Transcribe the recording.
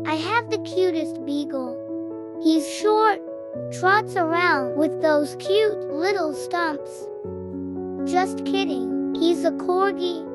I have the cutest beagle. He's short, trots around with those cute little stumps. Just kidding, he's a corgi.